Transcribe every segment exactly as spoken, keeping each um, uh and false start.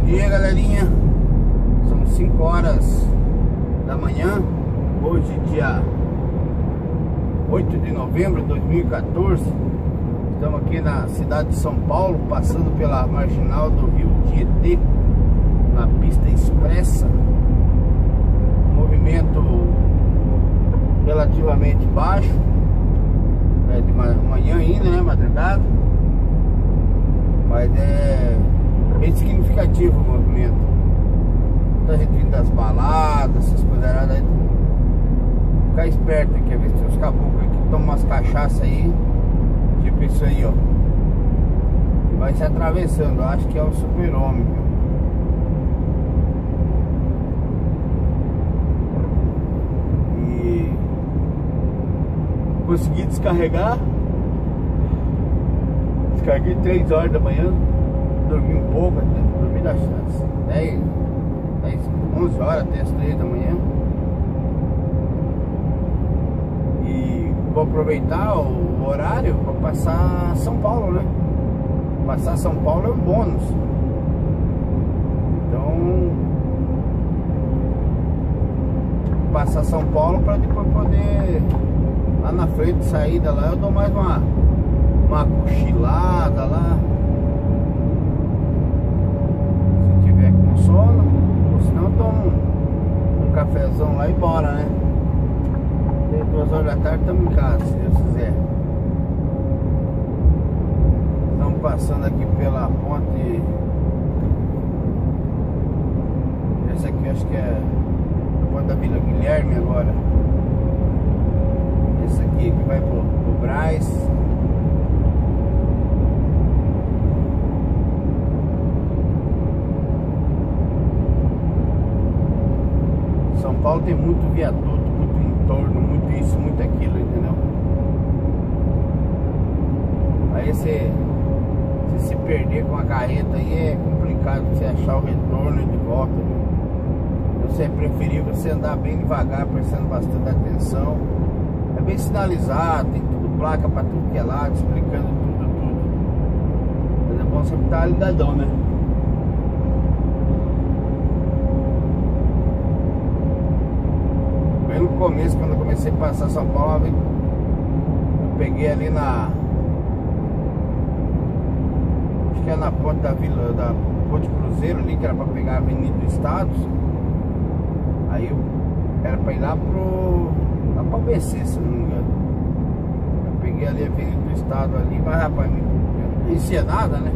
dia, galerinha. São cinco horas da manhã. Hoje, dia oito de novembro de dois mil e quatorze. Estamos aqui na cidade de São Paulo, passando pela marginal do rio Tietê, na pista expressa. Movimento relativamente baixo. É de manhã ainda, né? Madrugada. Mas é bem significativo o movimento. Muita gente vindo das baladas, essas coisas aí. Ficar esperto aqui, ver se tem uns caboclos que tomam umas cachaças aí. Tipo isso aí, ó. E vai se atravessando, eu acho que é o super-homem. E consegui descarregar. Descarguei três horas da manhã. Dormi um pouco, até, dormi das dez, dez, onze horas até as três da manhã. E vou aproveitar o horário para passar São Paulo, né? Passar São Paulo é um bônus. Então, passar São Paulo para depois poder, lá na frente, saída lá, eu dou mais uma, uma cochilada lá. Com sono, ou senão eu tomo um, um cafezão lá e bora, né? E duas horas da tarde estamos em casa, se Deus quiser. Estamos passando aqui pela ponte. Essa aqui acho que é a ponte da Vila Guilherme agora. Essa aqui que vai pro, pro Brás. São Paulo tem muito viaduto, muito entorno, muito isso, muito aquilo, entendeu? Aí você, você se perder com a carreta aí é complicado você achar o retorno de volta, viu? Então é preferível você andar bem devagar, prestando bastante atenção. É bem sinalizado, tem tudo placa pra tudo que é lado, explicando tudo, tudo. Mas é bom sempre estar ligadão, né? No começo, quando eu comecei a passar São Paulo, eu peguei ali na, acho que é na ponte da Vila, da Ponte Cruzeiro ali, que era pra pegar a Avenida do Estados. Aí eu era pra ir lá pro, lá pro A B C, se não me engano. Eu peguei ali a Avenida do Estado ali, mas rapaz, não conhecia nada, né?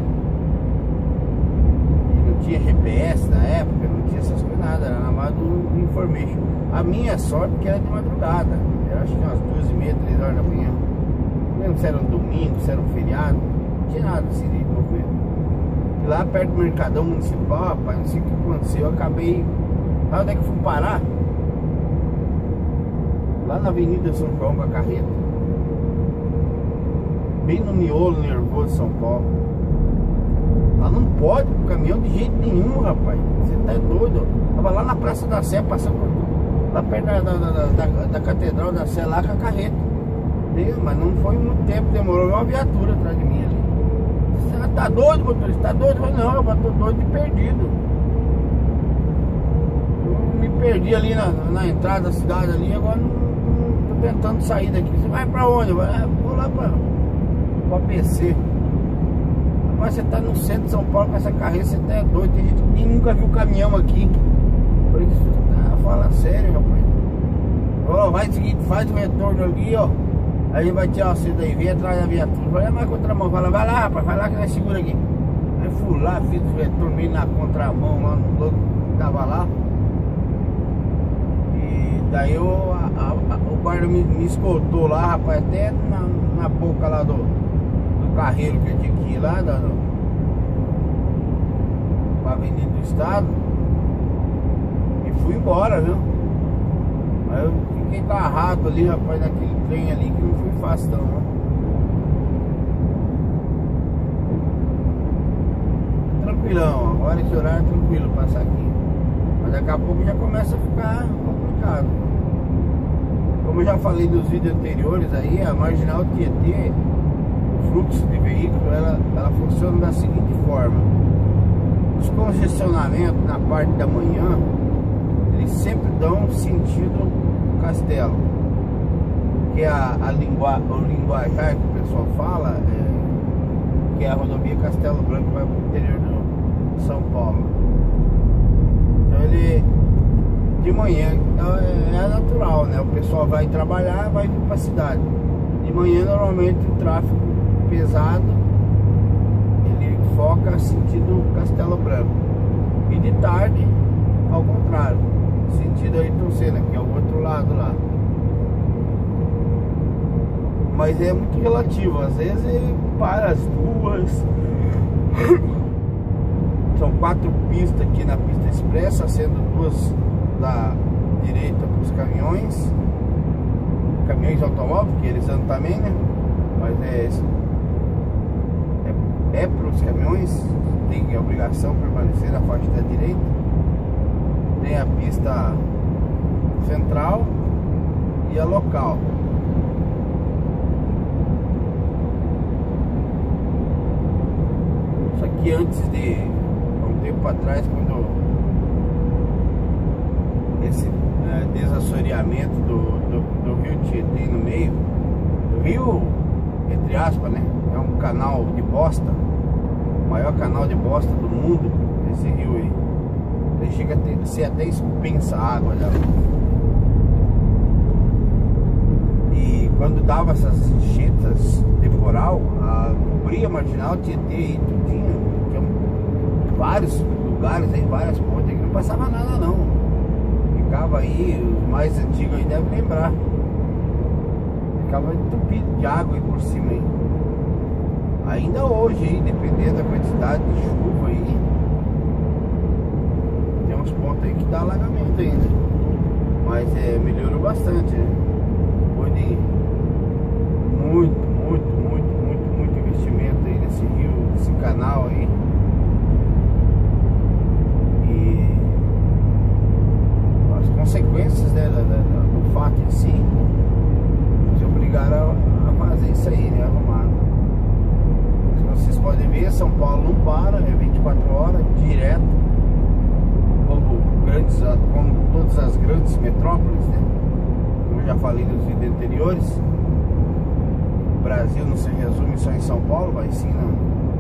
E não tinha G P S na época, não tinha essas coisas, nada, era na base do information. A minha sorte que era de madrugada. Eu acho que umas duas e meia, três horas da manhã. Não lembro se era um domingo, se era um feriado. Não tinha nada assim de movimento. E lá perto do Mercadão Municipal, rapaz, não sei o que aconteceu. Eu acabei. Sabe onde é que eu fui parar? Lá na Avenida São João com a carreta. Bem no miolo nervoso de São Paulo. Lá não pode com o caminhão de jeito nenhum, rapaz. Você tá doido, ó. Tava lá na Praça da Sé, passando por lá perto da, da, da, da, da Catedral da Sé, lá com a carreta. Deus, mas não foi muito tempo, demorou uma viatura atrás de mim ali. Você tá doido, motorista? Tá doido? Eu falei, não, rapaz, tô doido e perdido. Eu me perdi ali na, na entrada da cidade ali, agora não, não tô tentando sair daqui. Você vai pra onde? Eu falei, ah, vou lá pra, pra P C. Mas você tá no centro de São Paulo com essa carreta, você tá doido. Tem gente que nunca viu caminhão aqui. Por isso, tá, fala sério, rapaz. Ó, vai o seguinte, faz o retorno ali, ó. Aí vai tirar você daí, vem atrás da viatura. Vai na contramão, fala, vai lá, rapaz, vai lá que nós segura aqui. Aí fui lá, fiz o retorno meio na contramão, lá no outro que tava lá. E daí eu, a, a, o guarda me, me escoltou lá, rapaz, até na, na boca lá do, do carreiro que eu tinha que ir lá, da, do, pra Avenida do Estado. E fui embora, viu? Aí eu fiquei agarrado ali, rapaz, naquele trem ali, que não foi fácil não, né? Tranquilão, agora esse horário é tranquilo passar aqui. Mas daqui a pouco já começa a ficar complicado. Como eu já falei nos vídeos anteriores aí, a marginal Tietê, o fluxo de veículos, ela, ela funciona da seguinte forma. os congestionamentos na parte da manhã, eles sempre dão sentido Castelo, que é a, a lingua, o linguajar que o pessoal fala, é, que é a rodovia Castelo Branco, vai para o interior de São Paulo. Então ele, de manhã, é, é natural, né? O pessoal vai trabalhar, vai vir para a cidade. De manhã, normalmente, o tráfego pesado, ele foca sentido Castelo Branco. E de tarde, ao contrário, sentido Ayrton Senna, que é o outro lado lá. Mas é muito relativo, às vezes ele para as duas. São quatro pistas aqui na pista expressa, sendo duas da direita para os caminhões, caminhões automóveis, que eles andam também, né? Mas é, é, é para os caminhões, tem a obrigação de permanecer na faixa da direita. Tem a pista central e a local. Isso aqui antes de um tempo atrás, quando esse é, desassoreamento do, do, do rio Tietê no meio, o rio, entre aspas, né, é um canal de bosta, o maior canal de bosta do mundo, esse rio aí. Ele chega a ter, ser até expensa a água dela. E quando dava essas enchetas temporal, a cobria marginal Tietê e tudinho, tinha vários lugares aí, várias pontes que não passava nada não. Ficava aí, os mais antigos aí devem lembrar. Ficava entupido de água aí por cima aí. Ainda hoje aí, dependendo da quantidade de chuva aí, tem uns pontos aí que dá alagamento ainda. Mas é, melhorou bastante, né? Foi de muito, muito, muito, muito, muito investimento aí nesse rio, nesse canal aí. E as consequências, né, da, da, do fato em si, nos obrigaram a, a fazer isso aí, né, arrumar. Vocês podem ver, São Paulo não para, é vinte e quatro horas, direto, como, grandes, como todas as grandes metrópoles, né? Como eu já falei nos vídeos anteriores, o Brasil não se resume só em São Paulo, mas sim em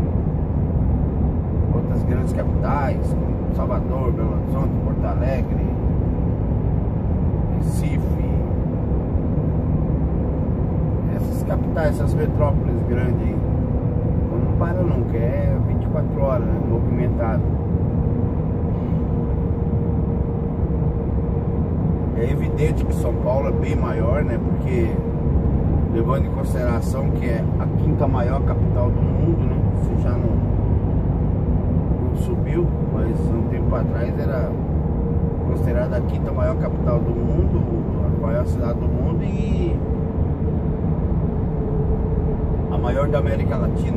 outras grandes capitais, como Salvador, Belo Horizonte, Porto Alegre, Recife, essas capitais, essas metrópoles grandes aí. Não para nunca, é vinte e quatro horas, né, movimentado. É evidente que São Paulo é bem maior, né? Porque levando em consideração que é a quinta maior capital do mundo, né? Você já não, não subiu, mas um tempo atrás era considerada a quinta maior capital do mundo, a maior cidade do mundo e a maior da América Latina.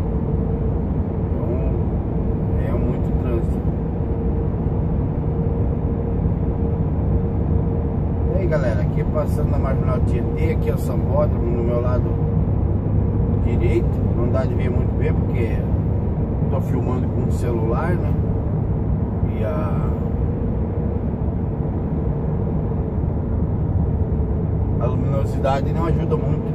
E aí galera, aqui passando na Marginal Tietê, aqui é o Sambódromo no meu lado direito. Não dá de ver muito bem porque estou filmando com o celular, né? E a a luminosidade não ajuda muito.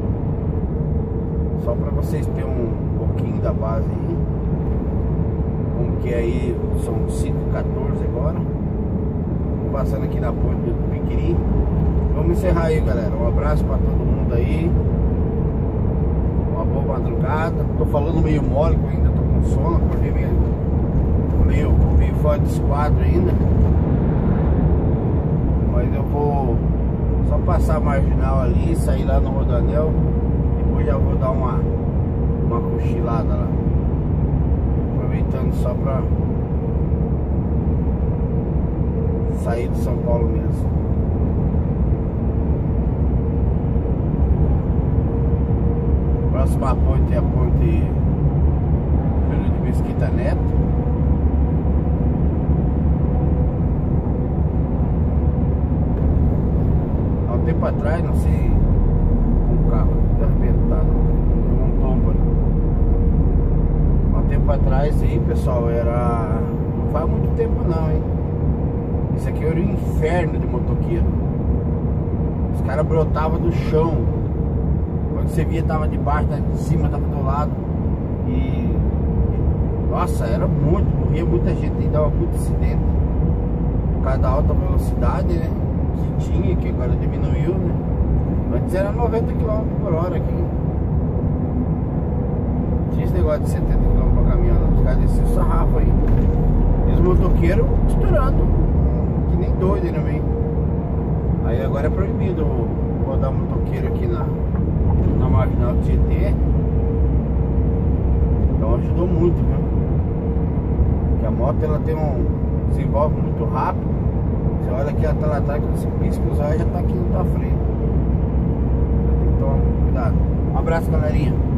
Só para vocês terem um pouquinho da base aí. Como que é aí, são cinco e quatorze agora. Passando aqui na ponte do Piquiri. Vamos encerrar aí, galera. Um abraço pra todo mundo aí. Uma boa madrugada. Tô falando meio mole, porque ainda tô com sono. Acordei meio, meio, meio fora desse quadro ainda. Mas eu vou só passar a marginal ali, sair lá no Rodoanel. Depois já vou dar uma, uma cochilada lá. Aproveitando só pra sair de São Paulo mesmo. Próxima ponte é a ponte Júlio de Mesquita Neto. Há um tempo atrás, não sei, um carro arrebentado, um tombo. Há um tempo atrás aí, pessoal, era Isso aqui era o inferno de motoqueiro. Os caras brotavam do chão. Quando você via, tava de baixo, tava de cima, tava do lado. E, e nossa, era muito, morria muita gente e dava muito acidente. Por causa da alta velocidade, né? Que tinha, que agora diminuiu, né? Antes era noventa quilômetros por hora aqui. Tinha esse negócio de setenta quilômetros pra caminhar. Os caras desciam o sarrafo aí. E os motoqueiros estourando, que nem doido no meio. Aí agora é proibido rodar motoqueiro aqui na, na marginal do Tietê. Então ajudou muito, viu? Porque a moto ela tem um. desenvolve muito rápido. Você olha aqui, ela tá lá atrás, quando você pisca os olhos, já tá aqui na tua frente. Tem que tomar muito cuidado. Um abraço, galerinha.